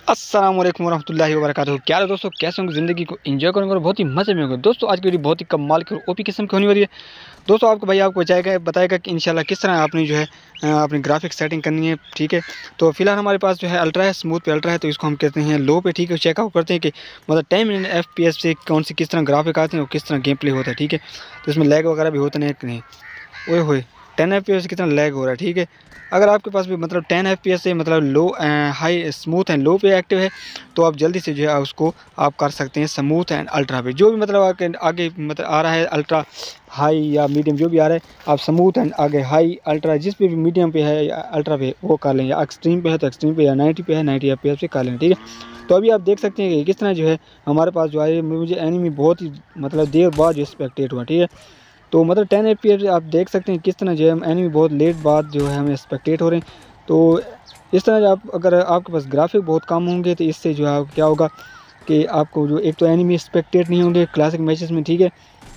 अस्सलाम वालेकुम वरहमतुल्लाहि वबरकातुहू। क्या है दोस्तों, कैसे होंगे, ज़िंदगी को एंजॉय करेंगे और बहुत ही मज़े में होंगे। दोस्तों आज की वीडियो बहुत ही कमाल की और ओपी किस्म की होने वाली है। दोस्तों आपको आपको बताएगा कि इंशाल्लाह किस तरह आपने जो है अपनी ग्राफिक सेटिंग करनी है। ठीक है, तो फिलहाल हमारे पास जो है अल्ट्रा है, स्मूथ पे अल्ट्रा है, तो इसको हम कहते हैं लो पे। ठीक है, चेकआउट करते हैं कि मतलब 10 मिनट FPS से कौन सी किस तरह ग्राफिक आते हैं और किस तरह गेम प्ले होता है। ठीक है, तो इसमें लैग वगैरह भी होते नहीं। ओए होए 10 FPS कितना लैग हो रहा है। ठीक है, अगर आपके पास भी मतलब 10 FPS से मतलब low high smooth and low पे एक्टिव है, तो आप जल्दी से जो है उसको आप कर सकते हैं स्मूथ एंड अल्ट्रा पे। जो भी मतलब आपके आगे मतलब आ रहा है अल्ट्रा हाई या मीडियम जो भी आ रहा है, आप स्मूथ एंड आगे हाई अल्ट्रा जिस पे भी मीडियम पे है या अल्ट्रा पे वो कर लें, या एक्सट्रीम पे है तो एक्सट्रीम पे, या 90 पे है 90 FPS पे कर लें। ठीक है, तो अभी आप देख सकते हैं कि किस तरह जो है हमारे पास जो है मुझे एनिमी बहुत ही मतलब देर बाद जो स्पेक्टेट हुआ। ठीक है, तो मतलब 10 FPS आप देख सकते हैं किस तरह जो है एनिमी बहुत लेट बाद जो है हमें स्पेक्टेट हो रहे हैं। तो इस तरह आप अगर आपके पास ग्राफिक बहुत कम होंगे तो इससे जो है क्या होगा कि आपको जो एक तो एनिमी स्पेक्टेट नहीं होंगे क्लासिक मैचेस में। ठीक है,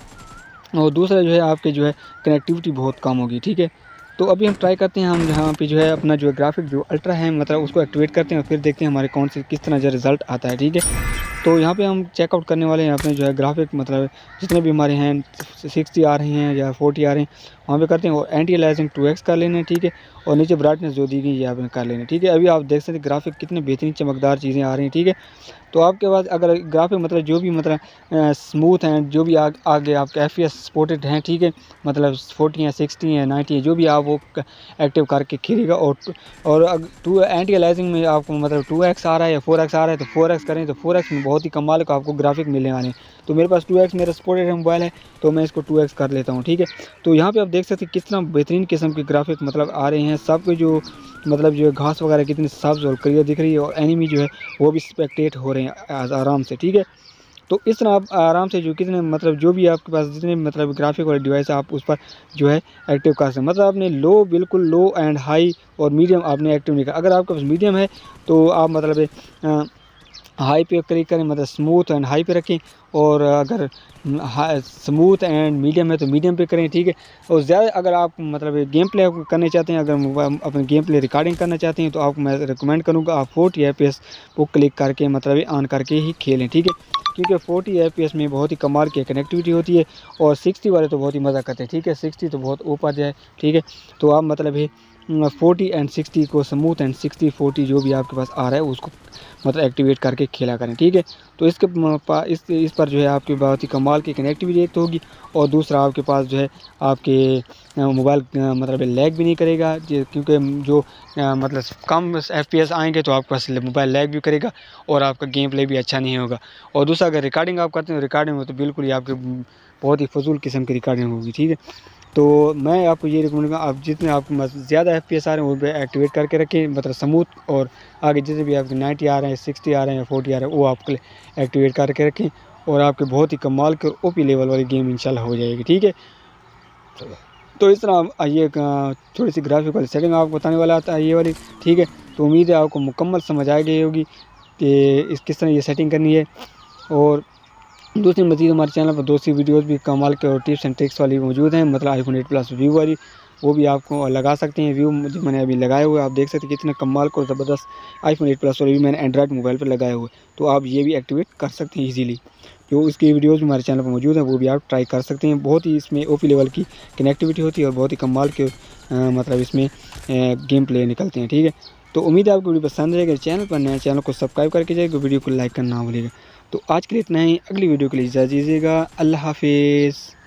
और दूसरा जो है आपके जो है कनेक्टिविटी बहुत कम होगी। ठीक है, तो अभी हम ट्राई करते हैं, हम यहाँ पे जो है अपना जो है ग्राफिक जो अल्ट्रा है मतलब उसको एक्टिवेट करते हैं और फिर देखते हैं हमारे कौन से किस तरह जो रिज़ल्ट आता है। ठीक है, तो यहाँ पे हम चेकआउट करने वाले हैं अपने जो है ग्राफिक मतलब जितने भी हमारे हैं 60 आ रही हैं या 40 आ रहे हैं वहाँ पे करते हैं, और एंटी अलाइजिंग 2x कर लेने। ठीक है, और नीचे ब्राइटनेस जो दी गई है यहाँ पे कर लेने। ठीक है, अभी आप देख सकते हैं ग्राफिक कितने बेहतरीन चमकदार चीज़ें आ रही हैं। ठीक है, तो आपके पास अगर ग्राफिक मतलब जो भी मतलब स्मूथ हैं, जो भी आगे आपके FPS सपोर्टेड हैं। ठीक है, मतलब 40 है 60 है 90 है, जो भी आप वो एक्टिव करके खेलेगा। और टू एंटी अलाइजिंग में आपको मतलब 2x आ रहा है या 4x आ रहा है तो 4x करें, तो 4x में बहुत ही कमाल का आपको ग्राफिक मिलने वाले हैं। तो मेरे पास 2x मेरा सपोर्टेड मोबाइल है तो मैं इसको 2x कर लेता हूँ। ठीक है, तो यहाँ पे आप देख सकते हैं कितना बेहतरीन किस्म के ग्राफिक मतलब आ रहे हैं। सबके जो मतलब जो घास वगैरह कितनी सब्ज और क्लियर दिख रही है, और एनिमी जो है वो भी स्पेक्टेट हो रहे हैं आराम से। ठीक है, तो इस तरह आप आराम से जो कितने मतलब जो भी आपके पास जितने मतलब ग्राफिक वाले डिवाइस आप उस पर जो है एक्टिव कर सकते हैं। मतलब आपने लो बिल्कुल लो एंड हाई और मीडियम आपने एक्टिव नहीं करा। अगर आपके पास मीडियम है तो आप मतलब हाई पे क्लिक करें, मतलब स्मूथ एंड हाई पे रखें, और अगर स्मूथ एंड मीडियम है तो मीडियम पे करें। ठीक है, और ज़्यादा अगर आप मतलब गेम प्ले करने चाहते हैं, अगर अपने गेम प्ले रिकॉर्डिंग करना चाहते हैं तो आपको मैं रिकमेंड करूँगा आप 40 FPS को क्लिक करके मतलब ऑन करके ही खेलें। ठीक है, क्योंकि 40 FPS में बहुत ही कमाल की कनेक्टिविटी होती है, और 60 वाले तो बहुत ही मज़ा करते हैं। ठीक है, 60 तो बहुत ऊपर जाए। ठीक है, तो आप मतलब 40 एंड 60 को स्मूथ एंड 60-40 जो भी आपके पास आ रहा है उसको मतलब एक्टिवेट करके खेला करें। ठीक है, तो इस पर जो है आपकी बहुत ही कमाल की कनेक्टिविटी एक तो होगी, और दूसरा आपके पास जो है आपके मोबाइल मतलब लैग भी नहीं करेगा, क्योंकि जो मतलब कम FPS आएंगे तो आपके पास मोबाइल लैग भी करेगा और आपका गेम प्ले भी अच्छा नहीं होगा। और दूसरा अगर रिकॉर्डिंग आप करते हैं रिकॉर्डिंग में तो बिल्कुल ही आपके बहुत ही फजूल किस्म की रिकॉर्डिंग होगी। ठीक है, तो मैं आपको ये रिकमेंड करूँगा आप जितने आपको ज़्यादा FPS आ रहे हैं वो एक्टिवेट करके रखें, मतलब स्मूथ, और आगे जितने भी आपके 90 आ रहे हैं 60 आ रहे हैं 40 आ रहे हैं वो आप एक्टिवेट करके रखें, और आपके बहुत ही कमाल के और ओपी लेवल वाली गेम इंशाल्लाह हो जाएगी। ठीक है, तो इस तरह ये थोड़ी सी ग्राफिक वाली सेटिंग आपको बताने वाला था ये वाली। ठीक है, तो उम्मीद है आपको मुकम्मल समझ आ गई होगी कि इस किस तरह ये सेटिंग करनी है। और दूसरी मज़ीद हमारे चैनल पर दूसरी वीडियोस भी कमाल के और टिप्स एंड ट्रिक्स वाली मौजूद हैं, मतलब iPhone 8 Plus व्यू वाली, वो भी आपको लगा सकते हैं। व्यू मुझे मैंने अभी लगाए हुए आप देख सकते हैं कितने कमाल को ज़बरदस्त iPhone 8 Plus और भी मैंने एंड्रॉयड मोबाइल पर लगाए हुए, तो आप ये भी एक्टिवेट कर सकते हैं ईजीली। जो इसकी वीडियोज़ भी हमारे चैनल पर मौजूद हैं वो भी आप ट्राई कर सकते हैं। बहुत ही इसमें ओपी लेवल की कनेक्टिविटी होती है और बहुत ही कमाल के मतलब इसमें गेम प्ले निकलते हैं। ठीक है, तो उम्मीद है आपको वीडियो पसंद आएगा। चैनल पर नया चैनल को सब्सक्राइब करके जाएगा, वीडियो को लाइक करना ना भूलिएगा। तो आज के लिए इतना ही, अगली वीडियो के लिए इजाज़त दीजिएगा। अल्लाह हाफिज़।